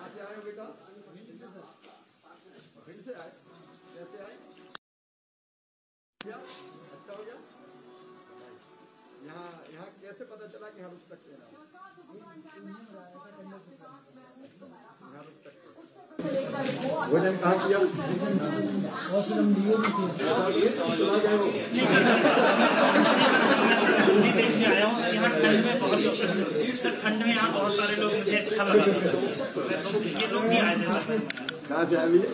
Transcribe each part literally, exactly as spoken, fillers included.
कहाँ से आए हो बेटा? फिर से आए? कैसे आए? क्या अच्छा हो गया? यहाँ यहाँ कैसे पता चला कि यहाँ रुक सकते हैं? यहाँ रुक सकते हैं। भोजन कहाँ किया? ठंड में यहाँ बहुत सारे लोग मुझे अच्छा लगा। ये लोग नहीं आए थे। कहाँ से आए भैया?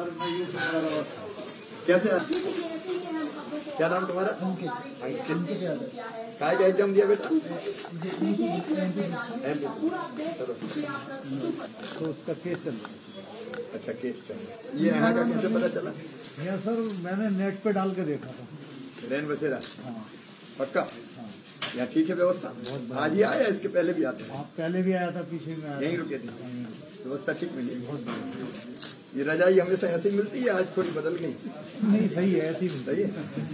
कैसे आए? क्या नाम तुम्हारा? काय का एग्जाम दिया बेटा? तो उसका केस चल रहा है। अच्छा केस चल रहा है। ये यहाँ का कैसे पता चला? यहाँ सर मैंने नेट पे डाल के देखा था। रैन बसेरा हाँ पक्का? हाँ यहाँ ठीक है व्यवस्था? आज ही आया इसके पहले भी आते हैं? आप पहले भी आया था, पीछे में आया यहीं रुके थे? व्यवस्था ठीक मिली? ये रजाई हमेशा ऐसी मिलती है, आज थोड़ी बदल गई? नहीं सही है, ऐसी भी सही है।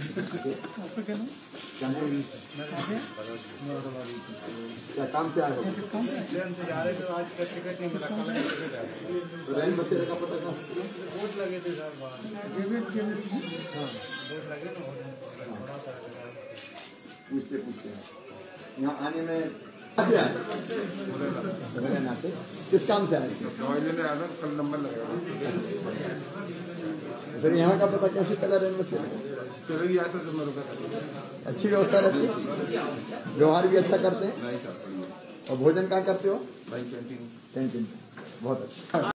क्या काम से आए हो? ट्रेन से जा रहे थे, आज का टिकट नहीं मिला, कल टिकट आया। रैन बसेरा का पता कहाँ? वोट लगे थे सर बाहर। हाँ वोट लगे ना, थोड़ा सा पूछते पूछते हैं यहाँ आने में कहाँ से आए? किस काम से आए? कल नंबर लगेगा। फिर यहाँ का पता कैसे चला रैन बसेरा? चले गया था जब मैं रुका था। अच्छी व्यवस्था रहती है, व्यवहार भी अच्छा करते हैं। और भोजन कहाँ करते हो? भाई कैंटीन। कैंटीन। बहुत अच्छा।